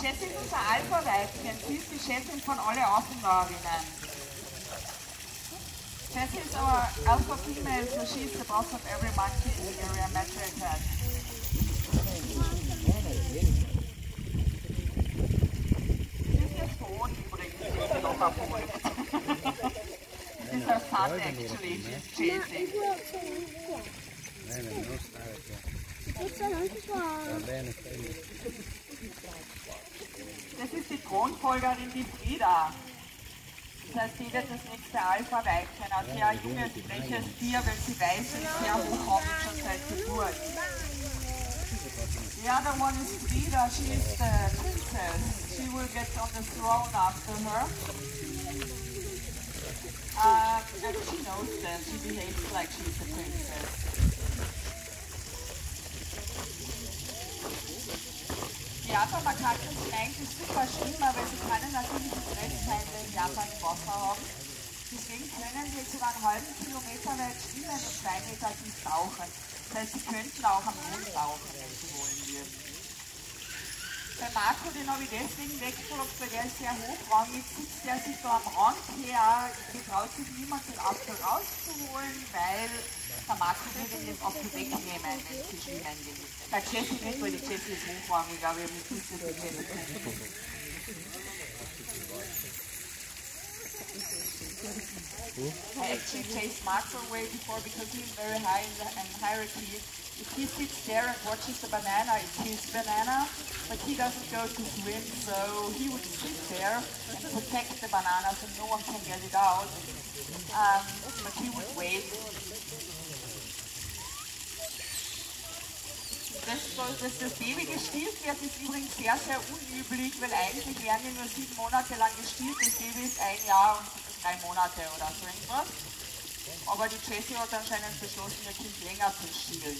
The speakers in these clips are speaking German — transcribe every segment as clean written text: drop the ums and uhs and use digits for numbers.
Jessie ist unser Alpha-Weibchen, sie ist die Chefin von alle Außenlaurinnen. Jessie is our alpha female, so she's the boss of every monkey in the area matriarchat. Sie ist jetzt tot übrigens, sie ist noch erfolgt. This is her son actually, she's chasing. Das ist die Thronfolgerin, die Frida. Das heißt, sie wird das nächste Alpha-Weibchen, ein sehr junges, freches Tier, weil sie weiß ist, sehr hochkommend schon seit Geburt. The other one is Frida, she is the princess. She will get on the throne after her. And she knows that, she behaves like she's a princess. Die Japan-Makaken sind eigentlich super schlimmer, weil sie keine natürlichen Fressfeinde in Japan im Wasser haben. Deswegen können sie sogar einen halben Kilometer weit schwimmen und 2 Meter tief tauchen. Das heißt, sie könnten auch am Mond tauchen, wenn sie wollen würden. Bei Marco, den habe ich deswegen weggeflogen, weil der ist sehr hochrangig, sitzt der sich da am Rand her, getraut sich niemand den Apfel rauszuholen, weil der Marco würde ihn das Apfel wegnehmen, wenn sie schwimmen will. Bei Jessie nicht, weil die Jessie ist hochrangig, aber wir müssen das für Jessie können. I actually chased Marco away before because he's very high in the hierarchy. If he sits there and watches the banana, it's his banana, but he doesn't go to swim, so he would sit there and protect the banana so no one can get it out. But he would wait. Dass das Baby gestillt wird, ist übrigens sehr, sehr unüblich, weil eigentlich werden die nur 7 Monate lang gestillt. Das Baby ist 1 Jahr und 3 Monate oder so irgendwas. Aber die Jessie hat anscheinend beschlossen, ihr Kind länger zu stillen.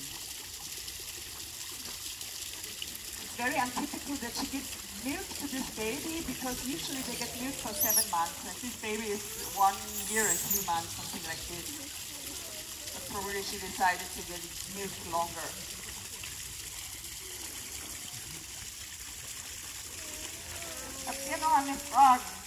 It's very untypical that she gives milk to this baby because usually they get milk for 7 months and this baby is 1 year and 2 months, something like this. But probably she decided to get milk longer. Habt ihr noch eine Frage?